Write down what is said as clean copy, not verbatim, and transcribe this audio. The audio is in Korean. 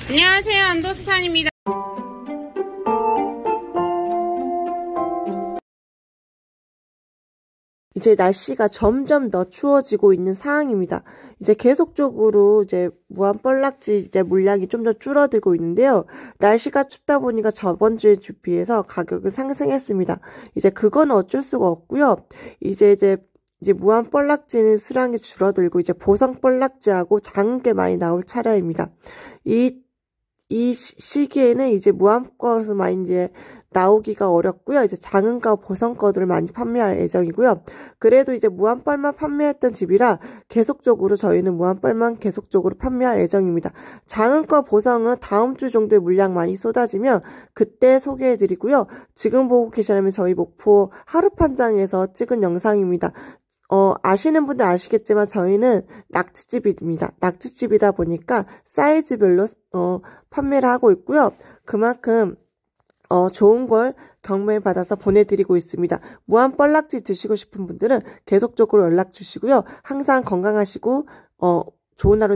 안녕하세요. 안도수산입니다. 이제 날씨가 점점 더 추워지고 있는 상황입니다. 이제 계속적으로 이제 무한뻘락지 이제 물량이 좀 더 줄어들고 있는데요. 날씨가 춥다 보니까 저번 주에 비해서 가격이 상승했습니다. 이제 그건 어쩔 수가 없고요. 이제 무한뻘락지는 수량이 줄어들고 이제 보성뻘락지하고 작은 게 많이 나올 차례입니다. 이 시기에는 이제 무한거에서 많이 이제 나오기가 어렵고요. 이제 작은 거 보성 거들을 많이 판매할 예정이고요. 그래도 이제 무한뻘만 판매했던 집이라 계속적으로 저희는 무한뻘만 계속적으로 판매할 예정입니다. 작은 거 보성은 다음 주 정도에 물량 많이 쏟아지면 그때 소개해드리고요. 지금 보고 계시다면 저희 목포 하루판장에서 찍은 영상입니다. 아시는 분들 아시겠지만 저희는 낙지집입니다. 낙지집이다 보니까 사이즈별로 판매를 하고 있고요. 그만큼 좋은 걸 경매 받아서 보내드리고 있습니다. 무한뻘락지 드시고 싶은 분들은 계속적으로 연락 주시고요. 항상 건강하시고 좋은 하루